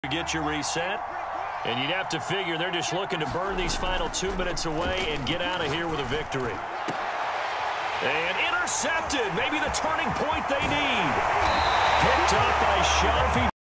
Get your reset. And you'd have to figure they're just looking to burn these final 2 minutes away and get out of here with a victory. And intercepted. Maybe the turning point they need. Picked up by Sharfie.